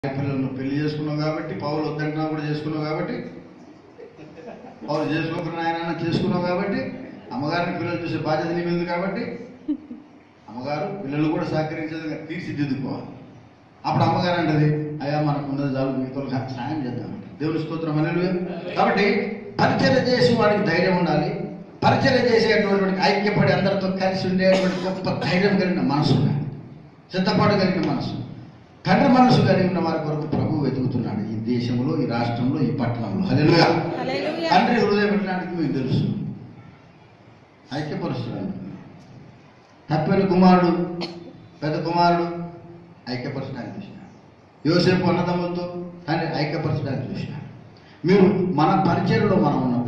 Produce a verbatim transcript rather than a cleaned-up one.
పిల్లలను పెళ్లి చేసుకున్నావు కాబట్టి, పౌలు వద్దంటున్నా కూడా చేసుకున్నావు కాబట్టి, పౌలు చేసుకోకుండా ఆయన చేసుకున్నావు కాబట్టి, అమ్మగారిని పిల్లలు చూసే బాధ్యత నీ మీద కాబట్టి, అమ్మగారు పిల్లలు కూడా సహకరించేది తీర్చిదిద్దుకోవాలి. అప్పుడు అమ్మగారు అంటది, అయ్యా మనకు ఉన్నది చాలు, మీతో సాయం చేద్దాం. దేవుని స్తోత్రం హల్లెలూయా. కాబట్టి పరిచర్య చేసి వాడికి ధైర్యం ఉండాలి. పరిచర్య చేసేటువంటి ఐక్యపడి అందరితో కలిసి ఉండేటువంటి గొప్ప ధైర్యం కలిగిన మనసు ఉండాలి, సిద్ధపాటు కలిగిన మనసు. తండ్రి మనసు కలిగి ఉన్న వారి కొరకు ప్రభువు వెతుకుతున్నాడు ఈ దేశంలో, ఈ రాష్ట్రంలో, ఈ పట్టణంలో. హల్లెలూయా. తండ్రి హృదయం ఎట్లాంటిది మీకు తెలుసు, ఐక్యపరుస్తున్నాడు. తప్పిన కుమారుడు పెద్ద కుమారుడు ఐక్యపరచడానికి చూసినాడు. యోసేపు అన్నదమ్ములతో తండ్రి ఐక్యపరచడానికి చూసినాడు. మీరు మన పరిచర్యలో మనం ఉన్న